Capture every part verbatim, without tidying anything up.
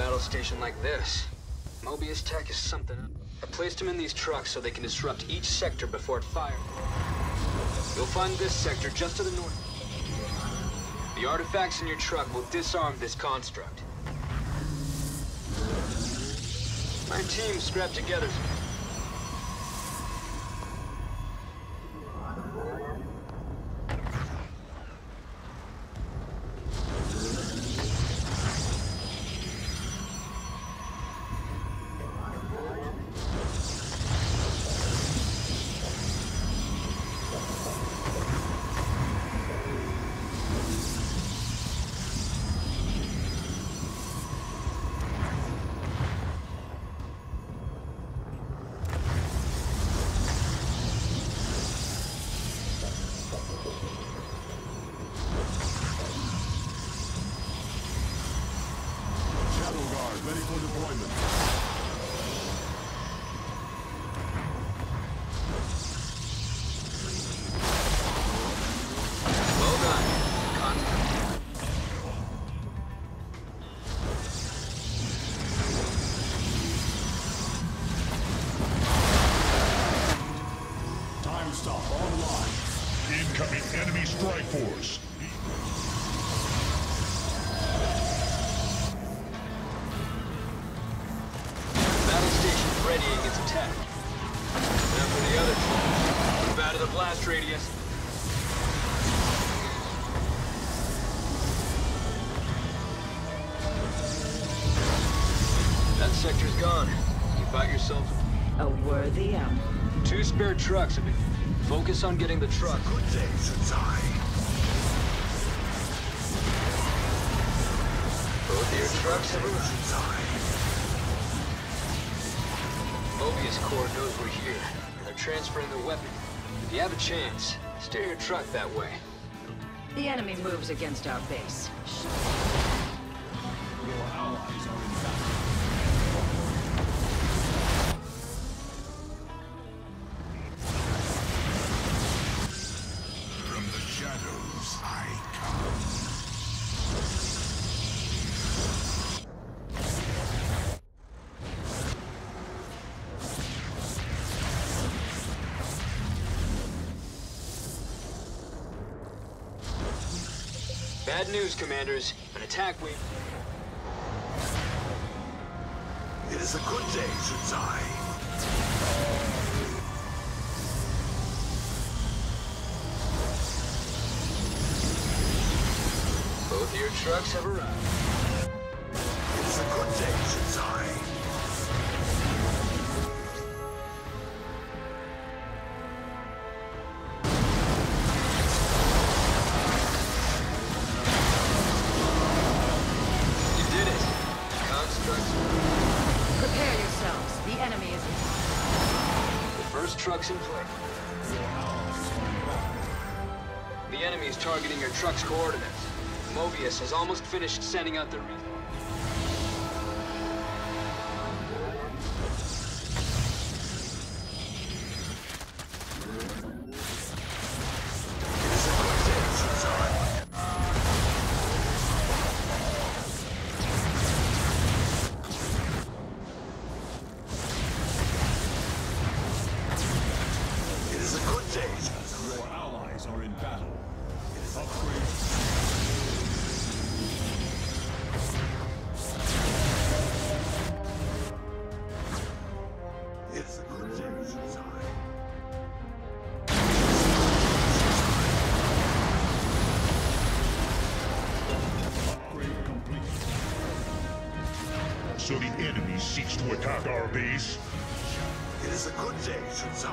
battle station like this. Mobius tech is something else. I placed them in these trucks so they can disrupt each sector before it fires. You'll find this sector just to the north. The artifacts in your truck will disarm this construct. My team scrapped together. Ready for deployment. Well done. Contact. Time stop online. Incoming enemy strike force. Readying its attack. Now for the other two. Move out of the blast radius. That sector's gone. You bought yourself a worthy outcome. Two spare trucks have been. Focus on getting the truck. Good day, Sensei. Both of your trucks have arrived. Mobius Corps knows we're here, and they're transferring their weapon. If you have a chance, steer your truck that way. The enemy moves against our base. Your allies are in battle. From the shadows I come. Bad news, Commanders. An attack wave. It is a good day, Sensei. Both of your trucks have arrived. It is a good day, Sensei. Prepare yourselves. The enemy is in. The first truck's in play. The enemy is targeting your truck's coordinates. Mobius has almost finished sending out the re- Your allies are in battle. Upgrade. It's a good day, Sensei. Upgrade complete. So the enemy seeks to attack our base? It is a good day, Sensei.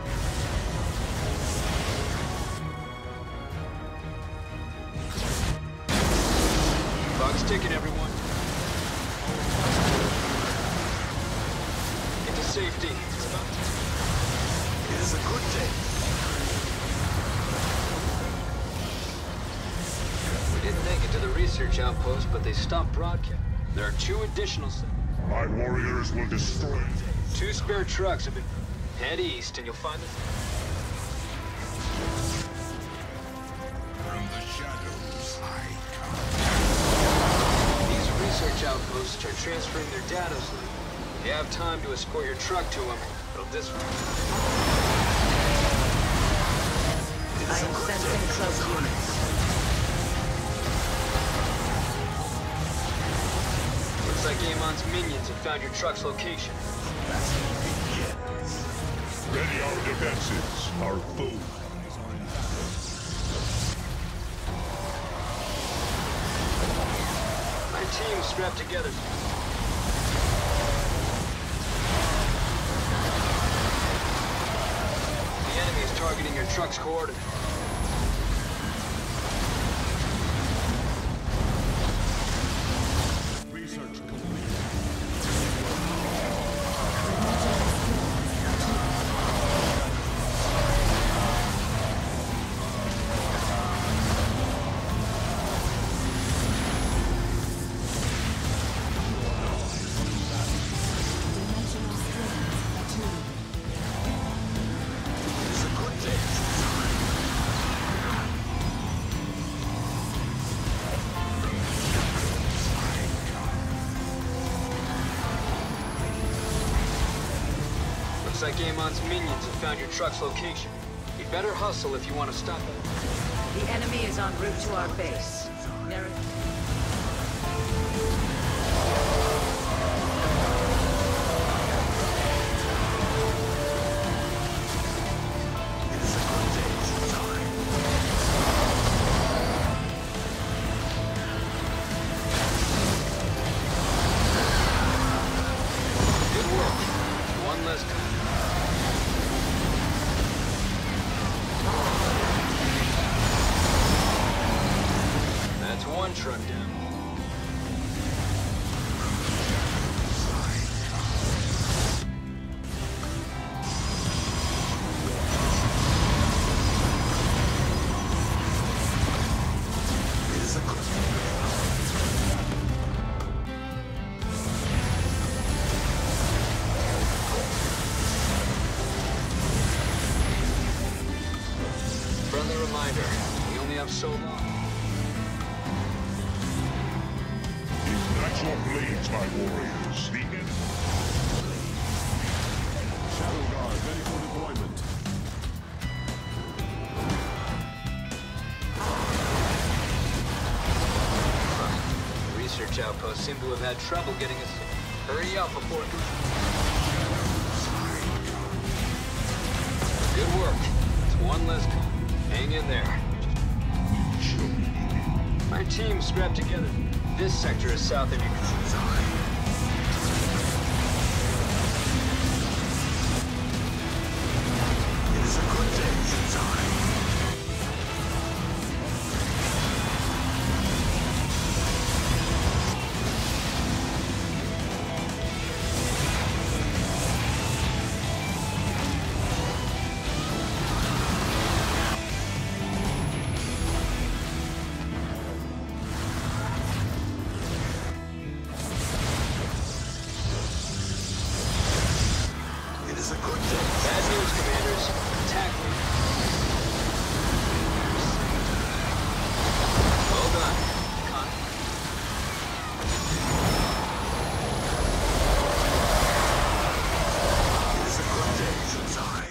Clock's ticking, everyone. Get to safety. It is a good day. We didn't make it to the research outpost, but they stopped broadcast. There are two additional sectors. My warriors will destroy. Two spare trucks have been. Head east, and you'll find them. From the shadows I come. These research outposts start transferring their data. If you have time to escort your truck to them, it'll dis- I am sensing close units. Looks like Amon's minions have found your truck's location. Ready our defenses, our food. My team's strapped together. The enemy is targeting your truck's coordinates. Research complete. Looks like Amon's minions have found your truck's location. You better hustle if you want to stop it. The enemy is en route to our base. There is... Good work. One less time. That's one truck down. Friendly reminder, we only have so long. Ignite your blades, my warriors. The enemy. Shadow Guard ready for deployment. The research outposts seem to have had trouble getting us. Hurry up before it goes. Good work. It's one less time. Hang in there. My team's strapped together. This sector is south of your control. It is a good day, Shinzai. It is a good day. Bad news, commanders. Attack me. Well done. Con It is a good day, Shinzai.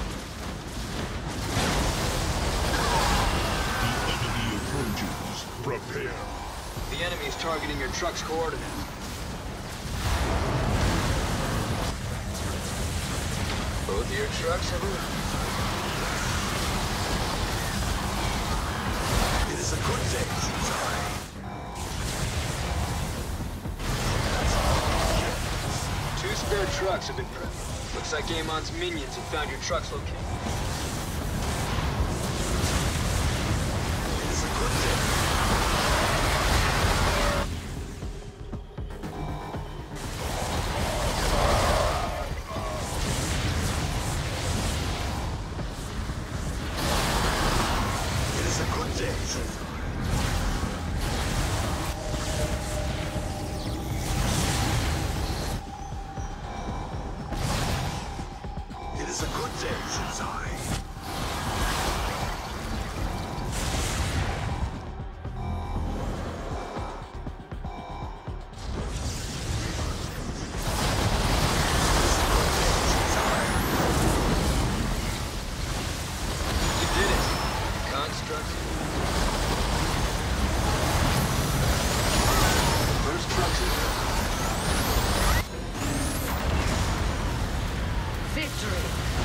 The enemy approaches. Prepare. The enemy is targeting your truck's coordinates. Both of your trucks have arrived. It is a good day, Shinzai. Two spare trucks have been prepped. Looks like Amon's minions have found your truck's location. It is a good day. It is a good day, Shinzai. It is a good day, Shinzai. victory!